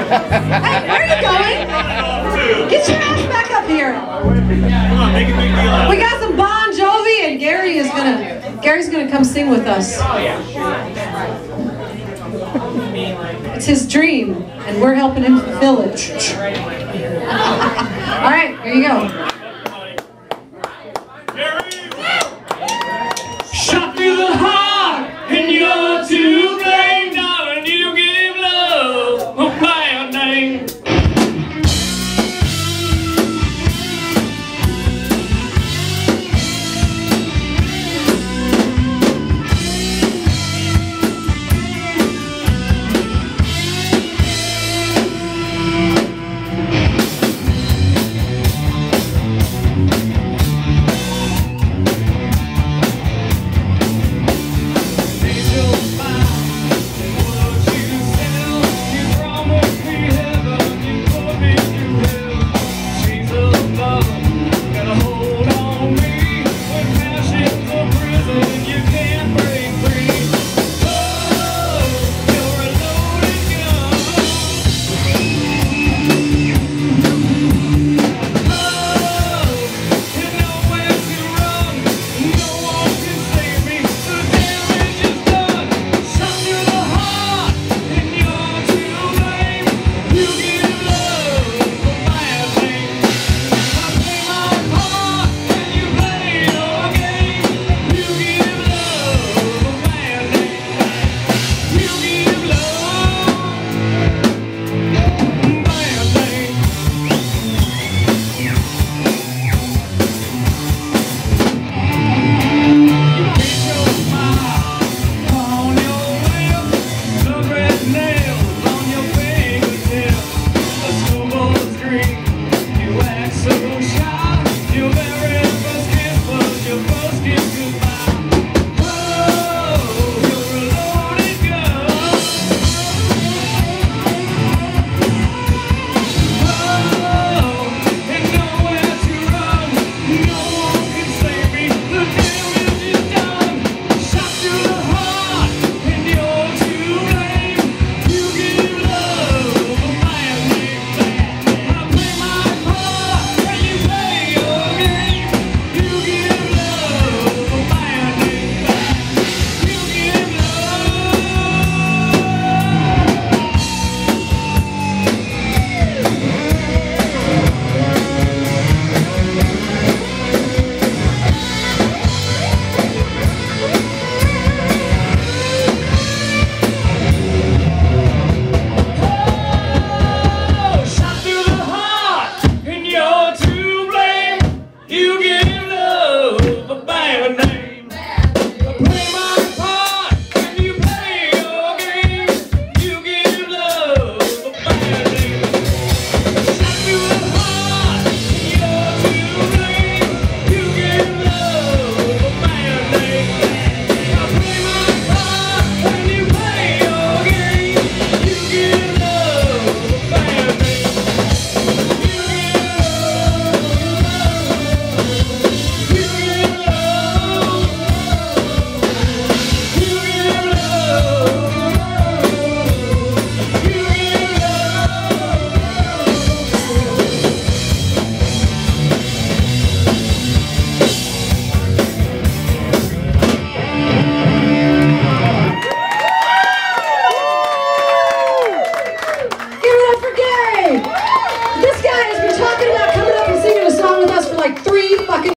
Hey, where are you going? Get your ass back up here. Come on, make a big deal out of it. We got some Bon Jovi, and Gary's gonna come sing with us. It's his dream, and we're helping him fulfill it. All right, here you go.